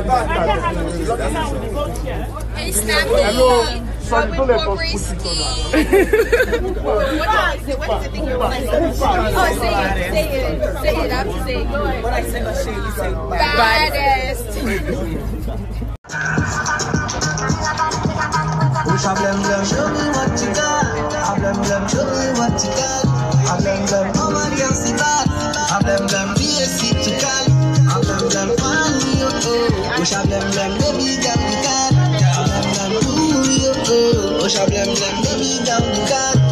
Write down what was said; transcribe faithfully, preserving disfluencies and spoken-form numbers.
Hey, Snappy. Sorry, don't let us put it on. What is it? What is the thing you want to say? Oh, say it. Say it. Say it. I have to say it. Go ahead. What I say, you say baddest. Push a blem blem, show me what you got. A blem blem, show me what you got. A blem blem, no one can see that. A blem blem, be a seat to call. A blem blem, find me your toe. Push a blem blem, baby, down the card. A blem blem, do your toe. Push a blem blem, baby, down the card.